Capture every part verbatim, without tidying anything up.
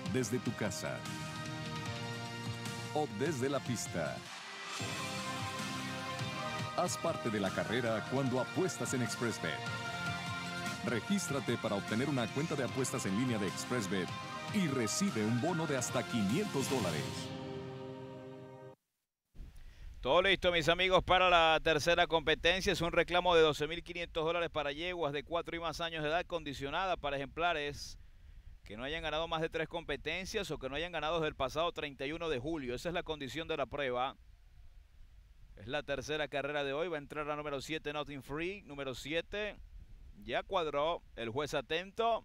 desde tu casa o desde la pista. Haz parte de la carrera cuando apuestas en XpressBet. Regístrate para obtener una cuenta de apuestas en línea de XpressBet y recibe un bono de hasta quinientos dólares. Todo listo, mis amigos, para la tercera competencia. Es un reclamo de doce mil quinientos dólares para yeguas de cuatro y más años de edad, condicionada para ejemplares que no hayan ganado más de tres competencias o que no hayan ganado desde el pasado treinta y uno de julio. Esa es la condición de la prueba. Es la tercera carrera de hoy. Va a entrar la número siete, Nothing Free. Número siete. Ya cuadró. El juez atento.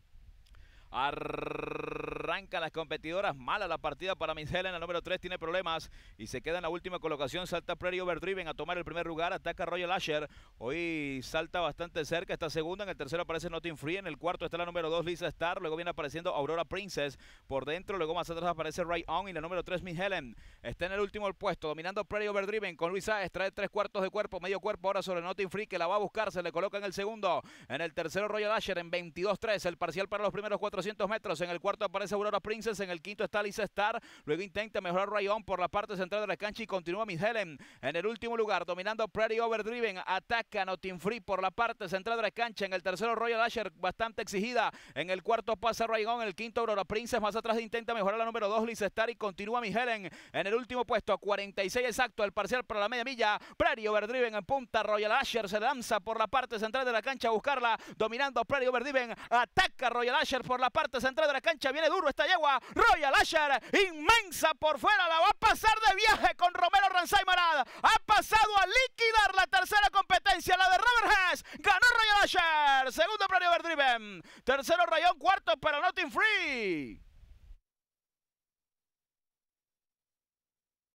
Arranca las competidoras. Mala la partida para Miss Helen. La número tres tiene problemas y se queda en la última colocación. Salta Prairie Overdriven a tomar el primer lugar. Ataca Royal Asher. Hoy salta bastante cerca. Está segunda. En el tercero aparece Nothing Free. En el cuarto está la número dos, Lisa Star. Luego viene apareciendo Aurora Princess por dentro. Luego más atrás aparece Right On. Y la número tres, Miss Helen. Está en el último puesto. Dominando Prairie Overdriven con Luis Sáez. Trae tres cuartos de cuerpo. Medio cuerpo ahora sobre Nothing Free, que la va a buscar. Se le coloca en el segundo. En el tercero Royal Asher en veintidós tres. El parcial para los primeros cuatrocientos metros. En el cuarto aparece Aurora Princess. En el quinto está Lisa Star. Luego intenta mejorar Rayon por la parte central de la cancha y continúa Miss Helen en el último lugar, dominando Prairie Overdriven. Ataca Nothing Free por la parte central de la cancha. En el tercero Royal Asher, bastante exigida. En el cuarto pasa Rayon. En el quinto Aurora Princess. Más atrás intenta mejorar la número dos, Lisa Star, y continúa Miss Helen en el último puesto. A cuarenta y seis exacto el parcial para la media milla. Prairie Overdriven en punta. Royal Asher se lanza por la parte central de la cancha a buscarla, dominando Prairie Overdriven. Ataca Royal Asher por la parte central de la cancha. Viene duro esta yegua. Royal Asher, inmensa por fuera. La va a pasar de viaje con Romero Ranzai Marad. Ha pasado a liquidar la tercera competencia, la de Robert Hess. Ganó Royal Asher. Segundo Prairie Overdriven. Tercero Rayon. Cuarto para Nothing Free.